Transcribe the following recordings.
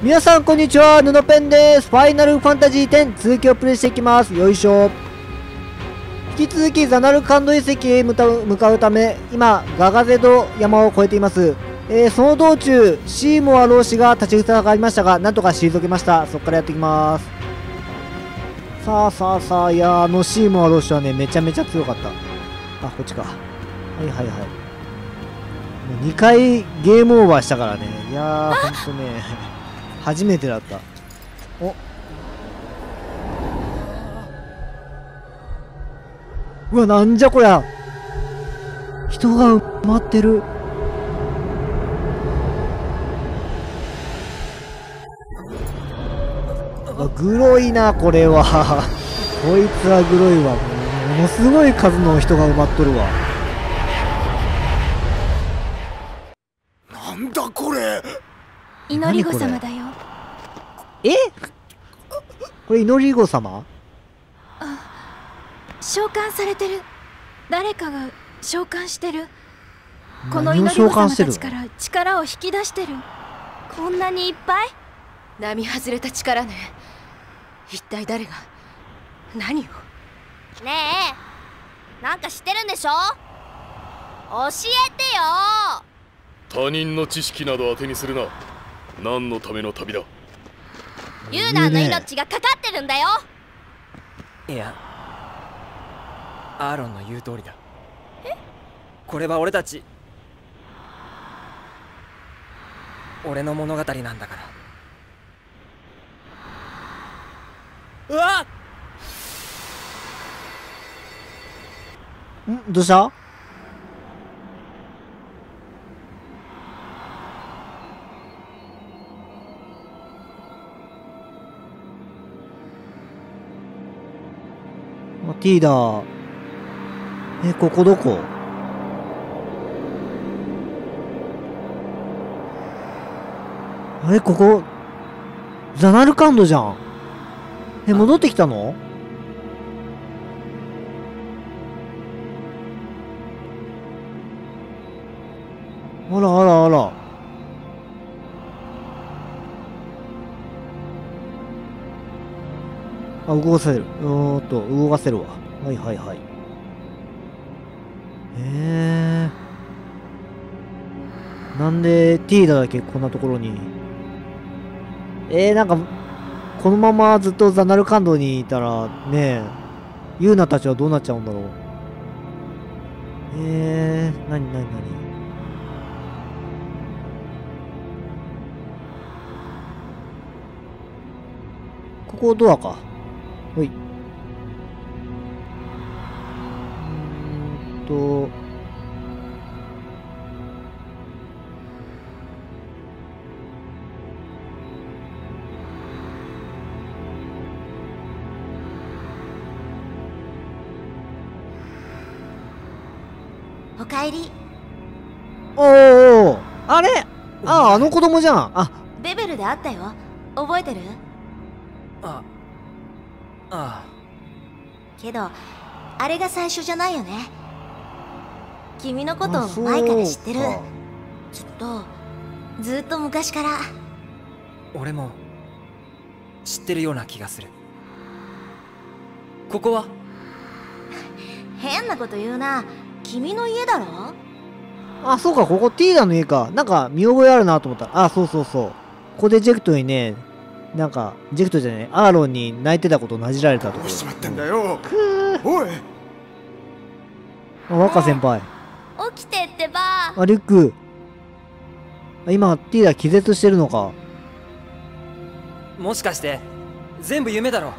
皆さんこんにちは、布ペンです。ファイナルファンタジー10続きをプレイしていきます。よいしょ。引き続きザナルカンド遺跡へ向かうため、今ガガゼド山を越えています。その道中シーモア老師が立ちふさがりましたが、なんとか退けました。そこからやっていきます。さあ、いやシーモア老師はね、めちゃめちゃ強かった。あ、こっちか。はいはいはい。もう2回ゲームオーバーしたからね。いやー、ほんとね、初めてだった。お、うわ、なんじゃこりゃ。人が埋まってる。グロいな、これは。こいつはグロいわ。ものすごい数の人が埋まっとるわ。 なんだこれ。 祈り子様だよ。 え、これ祈り子様？ 召喚されてる。誰かが召喚してる。この祈り子様たちから力を引き出してる。こんなにいっぱい。 並外れた力ね。一体誰が何を。 ねえ、なんか知ってるんでしょ？教えてよ。 他人の知識など当てにするな。何のための旅だ。 ユーナの命がかかってるんだよ。 いや、アーロンの言う通りだ。これは俺たち、俺の物語なんだから。うわっ！ どうした？ティーダー。ここどこ？あれ、ここザナルカンドじゃん。戻ってきたの？あらあらあら。あ、動かせる。動かせるわ。はいはいはい。なんでティーダだけこんなところに。なんか、このままずっとザナルカンドにいたら、ねえ、ユーナたちはどうなっちゃうんだろう。なに。ここドアか。ほい。 おかえり。 おー、あれ、あの子供じゃん。あ、 ベベルで会ったよ。覚えてる？ ああ。 けどあれが最初じゃないよね。君のことを前から知ってる。ずっと昔から。 俺も知ってるような気がする。ここは？ 変なこと言うな。君の家だろ？ あ、そうか、ここティーダの家か。なんか見覚えあるなと思った。あ、そう。ここでジェクトにね、なんか、ジェクトじゃない、アーロンに泣いてたことをなじられたところ。 どうしちまってんだよ。 おい。若先輩。 起きてってば。 リュック。今、ティーダ気絶してるのか。 もしかして、全部夢だろ。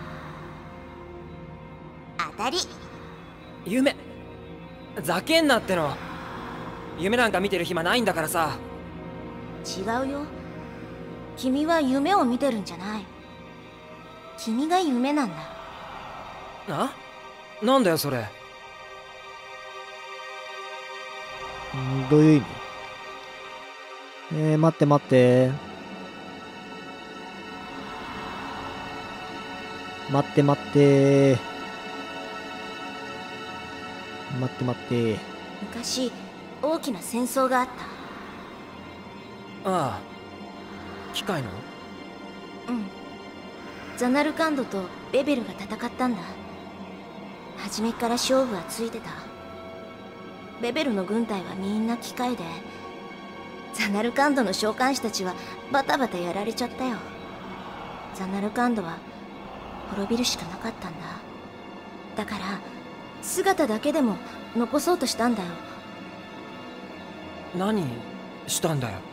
当たり。 夢？ざけんなっての。夢なんか見てる暇ないんだからさ。 違うよ。君は夢を見てるんじゃない。君が夢なんだ。 なんだよそれ。 どういう意味？待って。待って。 昔大きな戦争があった。 ああ、 機械の？ うん。ザナルカンドとベベルが戦ったんだ。初めから勝負はついてた。ベベルの軍隊はみんな機械で、ザナルカンドの召喚士たちはバタバタやられちゃったよ。ザナルカンドは滅びるしかなかったんだ。だから姿だけでも残そうとしたんだよ。 何したんだよ。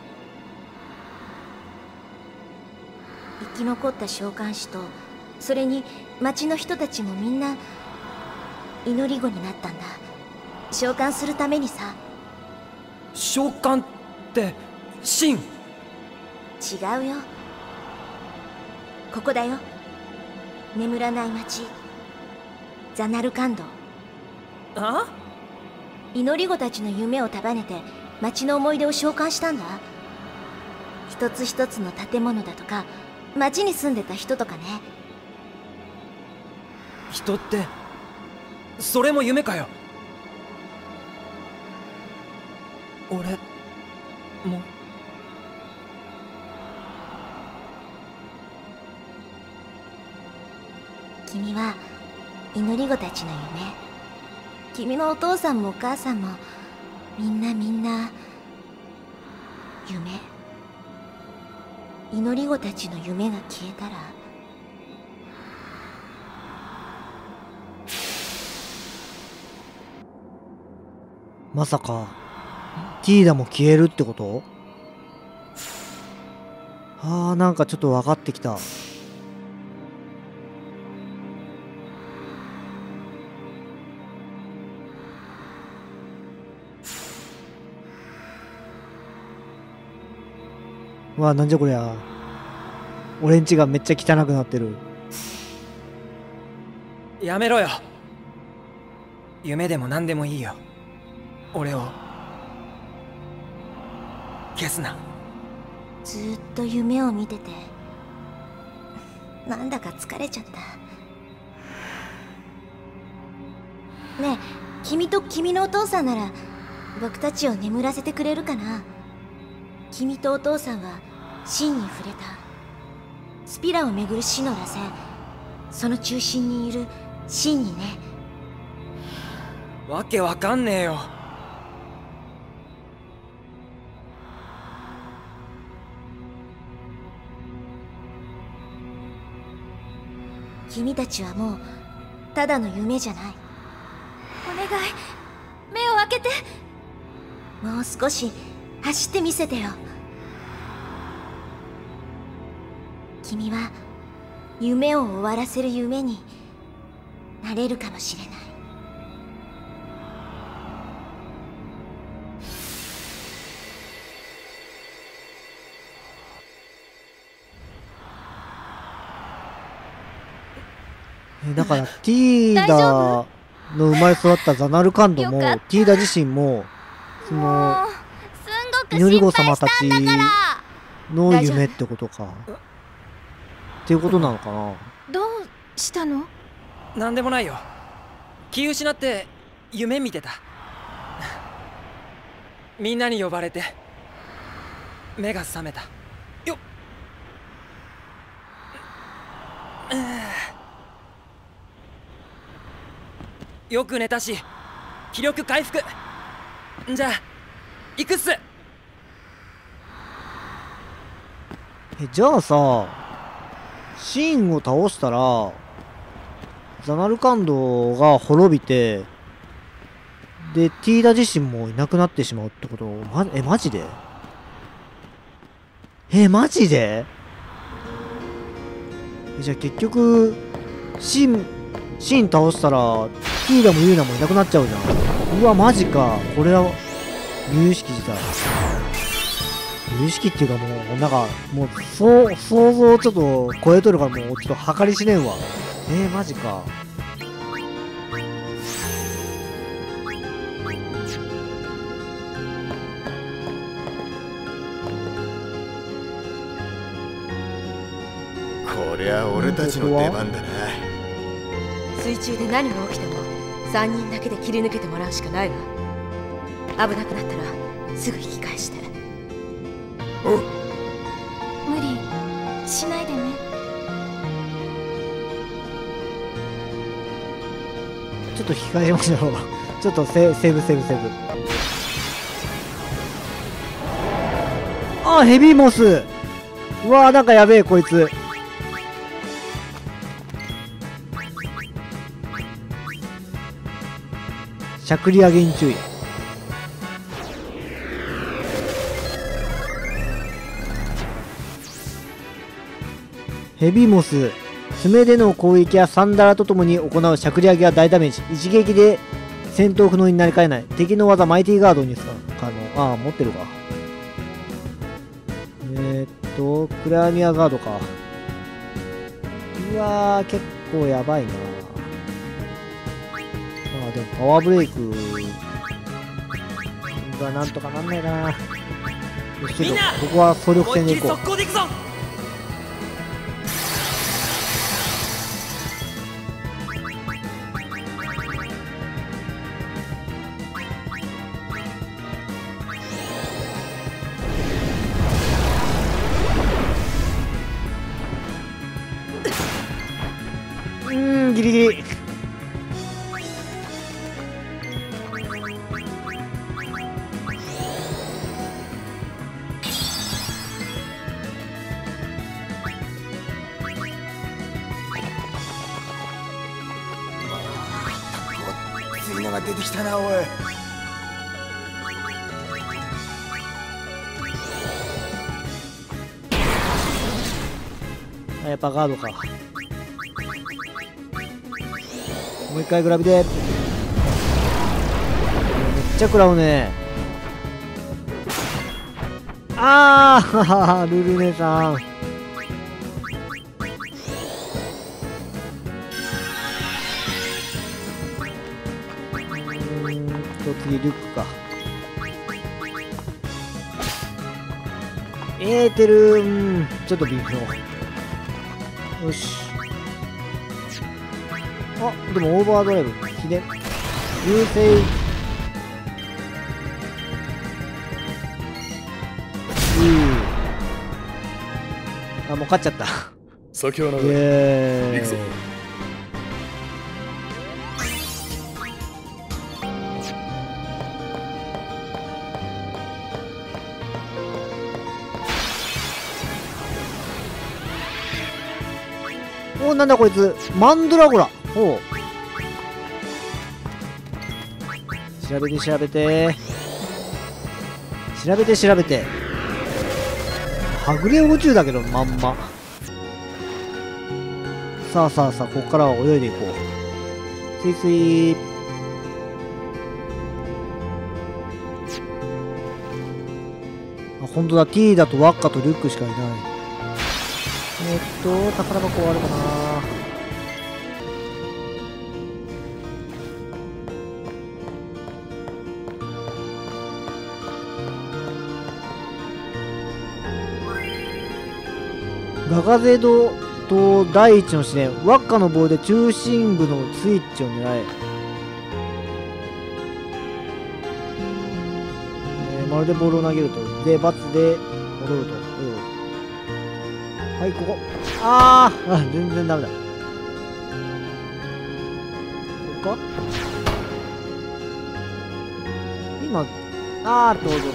生き残った召喚士と、それに町の人たちもみんな祈り子になったんだ。召喚するためにさ。 召喚って神？ 違うよ。ここだよ。眠らない町、ザナルカンド。 あ？ 祈り子たちの夢を束ねて町の思い出を召喚したんだ。一つ一つの建物だとか、町に住んでた人とかね。 人ってそれも夢かよ。俺も。 君は祈り子たちの夢。君のお父さんもお母さんもみんな夢。祈り子たちの夢が消えたら、 まさかティーダも消えるってこと？なんかちょっと分かってきた。わあ、なんじゃこりゃ。俺んちがめっちゃ汚くなってる。 やめろよ。夢でも何でもいいよ。俺を消すな。 ずーっと夢を見てて、なんだか疲れちゃった。ねえ、君と君のお父さんなら僕たちを眠らせてくれるかな。君とお父さんは神に触れた。スピラをめぐる死の螺旋、その中心にいる神にね。 わけわかんねえよ。 君たちはもうただの夢じゃない。 お願い、目を開けて。 もう少し走ってみせてよ。君は夢を終わらせる夢になれるかもしれない。 だからティーダの生まれ育ったザナルカンドもティーダ自身もその祈り子様たちの夢ってことかっていうことなのかな。 どうしたの？ なんでもないよ。気失って夢見てた。みんなに呼ばれて目が覚めたよっ。よく寝たし気力回復。じゃあ行くっす。 じゃあさ、シーンを倒したらザナルカンドが滅びて、でティーダ自身もいなくなってしまうってこと？マジで？マジで？じゃあ結局シーン倒したらティーダもユーナもいなくなっちゃうじゃん。うわマジか。これは由々しき事態。由々しきっていうかもうなんかもう想像をちょっと超えとるからもうちょっと計り知れんわ。マジか。 こりゃ俺たちの出番だな。 水中で何が起きても3人だけで切り抜けてもらうしかないわ。危なくなったらすぐ引き返して。 無理。 っと引き返しましょう。ちょっとセーブ。あー、ヘビーモス。うわー、なんかやべえこいつ。しゃくり上げに注意。ヘビーモス、爪での攻撃やサンダラとともに行うしゃくり上げは大ダメージ。一撃で戦闘不能になりかねない。敵の技マイティガードに使う可能。ああ、持ってるか。クラミアガードか。うわー、結構やばいな。ああ、でもパワーブレイクがなんとかなんないな。よし、ちょっとここは総力戦でいこう。ギリギリ。 ついのが出てきたな、おい。 あ、やっぱガードか。もう一回グラビで。めっちゃ食らうね。あールルネさん。次リュックか。エーテル、ちょっと微妙。よし。あ、でもオーバードライブ、ひね。優勢。あ、もう勝っちゃった。 先は長い。 イエーイ。 行くぞ。 お、なんだこいつ、マンドラゴラ。ほう。調べて調べてはぐれ宇宙だけどまんま。さあさあさあ、ここからは泳いでいこう。スイスイ。あ、ほんとだ。 T だとワッカとリュックしかいない。宝箱あるかな。ガガゼドと第一の試練。ワッカの棒で中心部のスイッチを狙え。まるでボールを投げると。で、バツで戻ると。はい、ここ。あ、全然ダメだ。ここか今、どうぞ。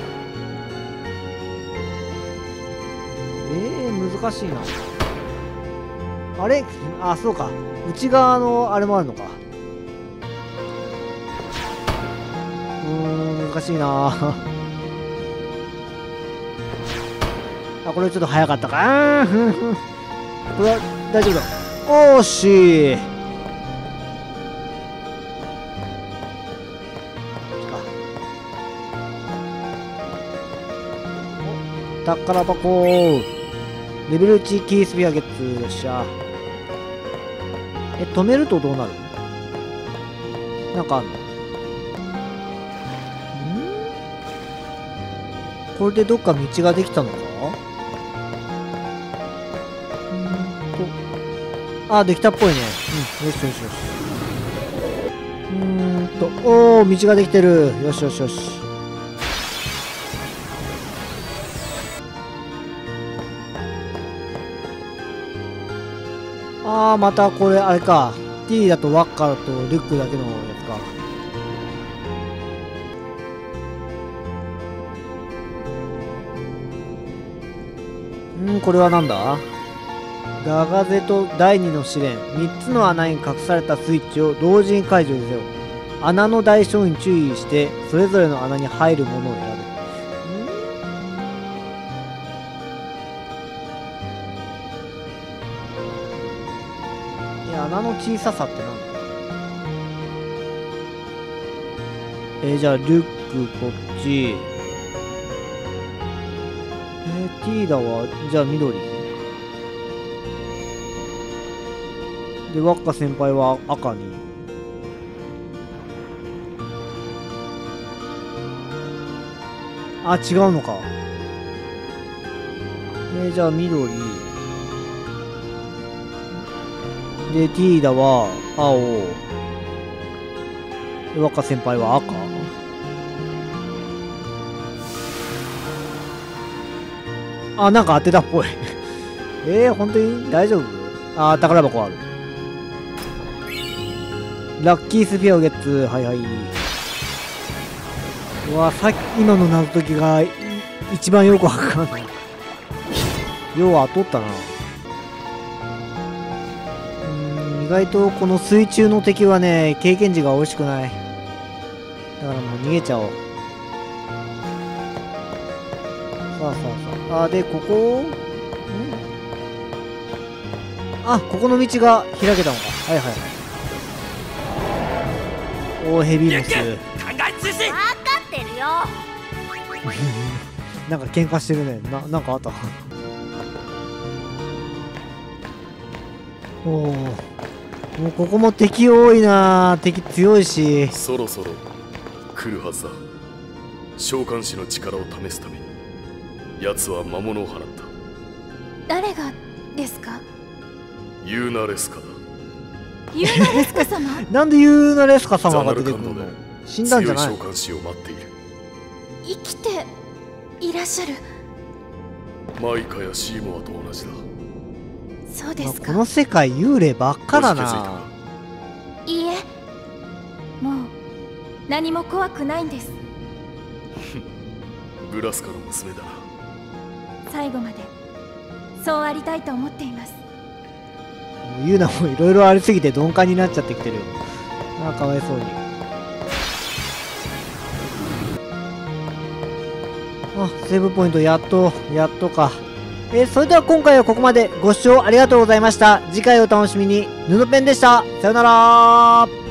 難しいな。あれ、そうか。内側のあれもあるのか。難しいな。これちょっと早かったか。これは大丈夫だ。おーし。宝箱。レベル1キースピアゲッツ。よっしゃ。止めるとどうなる？なんかあんの？これでどっか道ができたのか？できたっぽいね。よし。おー、道ができてる。よし。またこれ、あれか。 T だとワッカとルックだけのやつか。これはなんだ？ガガゼと第2の試練。3つの穴に隠されたスイッチを同時に解除せよ。穴の大小に注意して、それぞれの穴に入るものを選ぶ。穴の小ささってなんだ？じゃあ、ルックこっち。ティーダは、じゃあ緑。で、ワッカ先輩は赤に。あ、違うのか。じゃあ緑。で、ティーダは青。で、ワッカ先輩は赤。あ、なんか当てたっぽい。本当に大丈夫？あ、宝箱ある。ラッキースフィアをゲッツ。はいはい。うわ、今の謎解きが一番よくわかんない。よう当とったな。意外とこの水中の敵はね、経験値が美味しくない。だからもう逃げちゃおう。さあさあさあ。で、ここあ、ここの道が開けたのか。はいはい。ヘビーモス。 分かってるよ。 なんか喧嘩してるね。なんかあった。もうここも敵多いな。敵強いし。 そろそろ来るはずだ。召喚師の力を試すために奴は魔物を放った。 誰がですか？ ユーナレスカだ。 ユーナレスカ様？ なんでユーナレスカ様が出てくるの？死んだんじゃない？ 強い召喚師を待っている。 生きていらっしゃる。 マイカやシーモアと同じだ。 そうですか。 この世界幽霊ばっかだな。 いいえ、もう何も怖くないんです。 ブラスカの娘だな。 最後までそうありたいと思っています。 ユーナもいろいろありすぎて鈍感になっちゃってきてるよ。かわいそうに。セーブポイントやっとか。それでは今回はここまで。ご視聴ありがとうございました。次回お楽しみに。布ペンでした。さよなら。